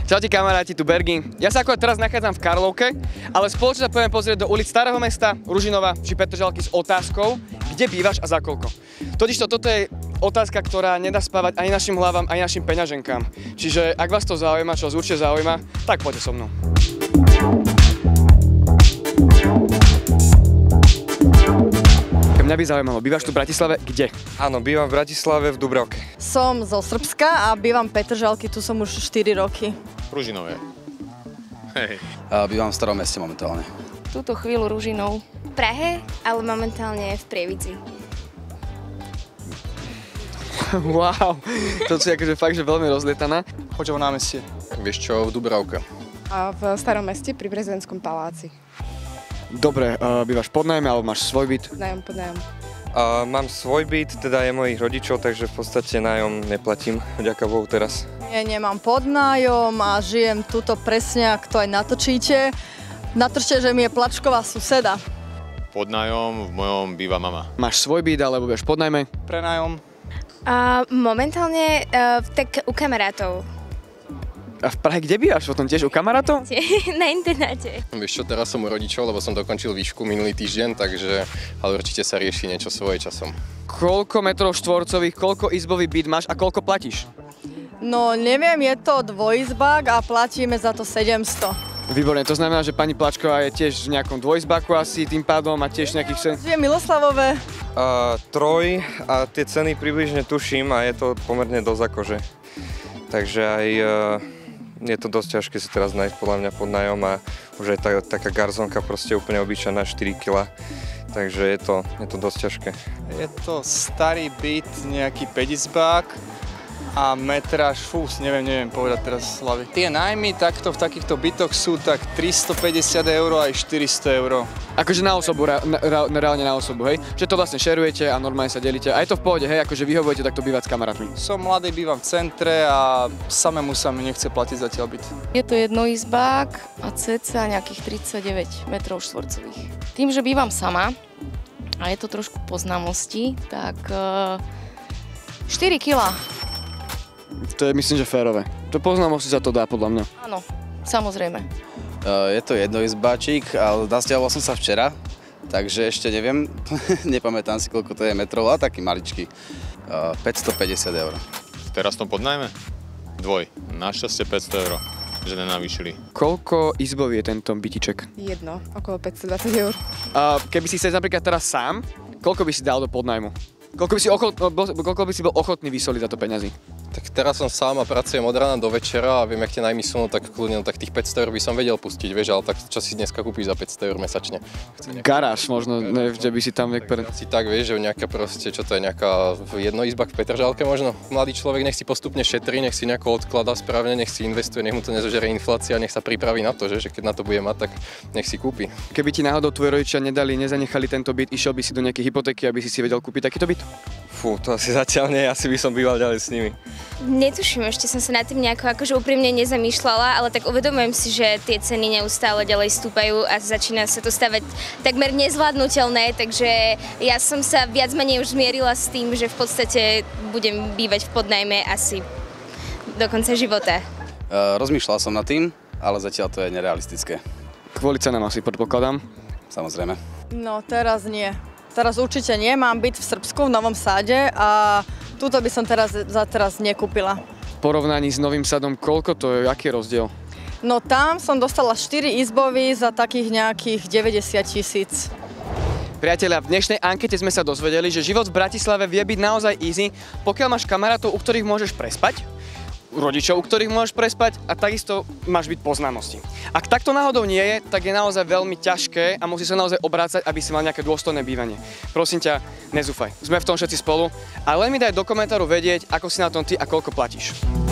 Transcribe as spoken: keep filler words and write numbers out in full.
Čaute kamaráti, tu Bergy. Ja sa ako teraz nachádzam v Karlovke, ale spoločne sa pôjdeme pozrieť do ulic Starého Mesta, Ružinova či Petržalky s otázkou, kde bývaš a za koľko. Totižto toto je otázka, ktorá nedá spávať ani našim hlavám, ani našim peňaženkám. Čiže ak vás to zaujíma, čo vás určite zaujíma, tak poďte so mnou. Mňa by zaujímalo, bývaš tu v Bratislave kde? Áno, bývam v Bratislave v Dubravke. Som zo Srbska a bývam v Petržalky, tu som už štyri roky. Ružinové. Hej. Uh, bývam v Starom Meste momentálne. Túto chvíľu Ružinou. V Prahe, ale momentálne v Prievidzi. Wow, to si akože fakt, že veľmi rozlietaná. Choďovo námestie. Vieš čo, v Dubravke. A v Starom Meste pri prezidentskom paláci. Dobre, uh, bývaš pod nájom alebo máš svoj byt? Nájom, pod nájom. Uh, mám svoj byt, teda je mojich rodičov, takže v podstate nájom neplatím, vďaka Bohu teraz. Nie, nemám podnájom a žijem tuto presne, ak to aj natočíte. Natočte, že mi je plačková suseda. Pod nájom v mojom býva mama. Máš svoj byt alebo bývaš pod nájme? Prenájom. Uh, momentálne uh, tak u kamarátov. A v Prahe kde bývaš? Potom tiež u kamarátov? Na internáte. Vieš čo, teraz som u rodičov, lebo som dokončil výšku minulý týždeň, takže ale určite sa rieši niečo svoje časom. Koľko metrov štvorcových, koľko izbový byt máš a koľko platíš? No neviem, je to dvojizbák a platíme za to sedemsto. Výborne, to znamená, že pani Plačková je tiež v nejakom dvojizbáku asi tým pádom a tiež nejakých... Žijem Miloslavové. Uh, troj a tie ceny približne tuším a je to pomerne dosť akože. Takže aj... Uh... Je to dosť ťažké si teraz nájsť podľa mňa pod nájom a už aj tá, taká garzonka proste úplne obyčajná štyri kilá. Takže je to, je to dosť ťažké. Je to starý byt, nejaký päťizbák a metráž, fú, neviem, neviem povedať teraz slavy. Tie nájmy takto v takýchto bytoch sú tak tristopäťdesiat eur aj štyristo eur. Akože na osobu, re, re, reálne na osobu, hej? Že to vlastne šerujete a normálne sa delíte. A je to v pohode, hej? Akože vyhovujete takto bývať s kamarátmi. Som mladý, bývam v centre a samému sa mi nechce platiť zatiaľ byt. Je to jednoizbák a cca nejakých tridsaťdeväť metrov štvorcových. Tým, že bývam sama a je to trošku po známosti, tak uh, štyri kilá. To je myslím, že férové. To poznámosti sa to dá podľa mňa. Áno, samozrejme. Uh, je to jednoizbáčik, ale nasťahoval som sa včera, takže ešte neviem, nepamätám si, koľko to je metrov, ale taký maličký. Uh, päťstopäťdesiat eur. Teraz tom pod nájme? Dvoj. Našťastie päťsto eur, že nenavýšili. Koľko izbový je tento bytiček? Jedno, okolo päťstodvadsať eur. Uh, keby si chcel napríklad teraz sám, koľko by si dal do podnájmu? Koľko by si, ochot, koľko by si bol ochotný vysoliť za to peňazí? Tak teraz som sám a pracujem od rána do večera a viem, jak tie nájmy sú, no tak kľudne, no tak tých päťsto eur by som vedel pustiť, vieš, ale tak čo si dneska kúpiš za päťsto eur mesačne? Garáž možno, ne, že by si tam... Tak, si tak, vieš, že nejaká proste, čo to je, nejaká jednoizbak v Petržalke možno. Mladý človek nech si postupne šetrí, nech si nejako odkladá správne, nech si investuje, nech mu to nezožere inflácia, nech sa pripraví na to, že, že keď na to bude mať, tak nech si kúpi. Keby ti náhodou tvoji rodičia nedali, nezanechali tento byt, išiel by si do nejakej hypotéky, aby si si vedel kúpiť takýto byt? Fú, to asi zatiaľ nie, asi by som býval ďalej s nimi. Netuším, ešte som sa nad tým nejako akože úprimne nezamýšľala, ale tak uvedomujem si, že tie ceny neustále ďalej stúpajú a začína sa to stavať takmer nezvládnutelné, takže ja som sa viac menej už zmierila s tým, že v podstate budem bývať v podnájme asi do konca života. Uh, rozmýšľal som nad tým, ale zatiaľ to je nerealistické. Kvôli cenám asi predpokladám. Samozrejme. No teraz nie. Teraz určite nie, mám byt v Srbsku, v Novom Sade a túto by som teraz za teraz nekúpila. V porovnaní s Novým Sadom, koľko to je, aký je rozdiel? No tam som dostala štyri izbový za takých nejakých deväťdesiat tisíc. Priatelia, v dnešnej ankete sme sa dozvedeli, že život v Bratislave vie byť naozaj easy, pokiaľ máš kamarátov, u ktorých môžeš prespať, rodičov, u ktorých môžeš prespať a takisto máš byť po známosti. Ak takto náhodou nie je, tak je naozaj veľmi ťažké a musí sa naozaj obrácať, aby si mal nejaké dôstojné bývanie. Prosím ťa, nezúfaj. Sme v tom všetci spolu a len mi daj do komentáru vedieť, ako si na tom ty a koľko platíš.